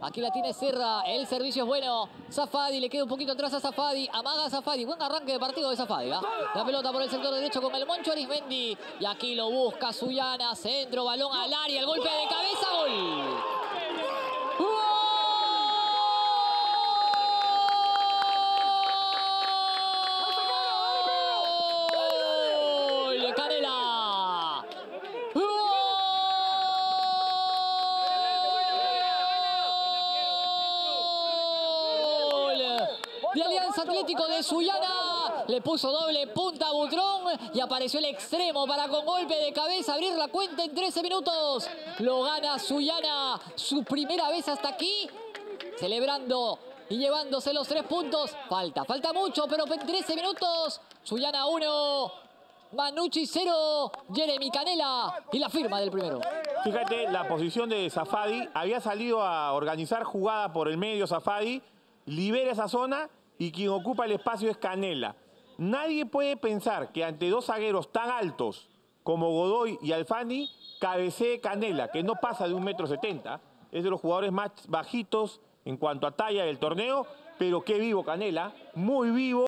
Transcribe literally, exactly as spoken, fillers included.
Aquí la tiene Serra, el servicio es bueno. Safadi, le queda un poquito atrás a Safadi. Amaga a Safadi, buen arranque de partido de Safadi, ¿eh? La pelota por el sector derecho con el Moncho Arismendi. Y aquí lo busca Suyana, centro, balón al área, el golpe de cabeza, gol. ¡Gol! Canela. De Alianza Atlético de Suyana, le puso doble punta a Butrón y apareció el extremo para con golpe de cabeza abrir la cuenta en trece minutos. Lo gana Suyana, su primera vez hasta aquí, celebrando y llevándose los tres puntos. Falta, falta mucho, pero en trece minutos, Suyana uno, Manucci cero, Jeremy Canela y la firma del primero. Fíjate la posición de Safadi, había salido a organizar jugada por el medio Safadi, libera esa zona y quien ocupa el espacio es Canela. Nadie puede pensar que ante dos zagueros tan altos como Godoy y Alfani, cabecee Canela, que no pasa de un metro setenta. Es de los jugadores más bajitos en cuanto a talla del torneo, pero qué vivo Canela, muy vivo.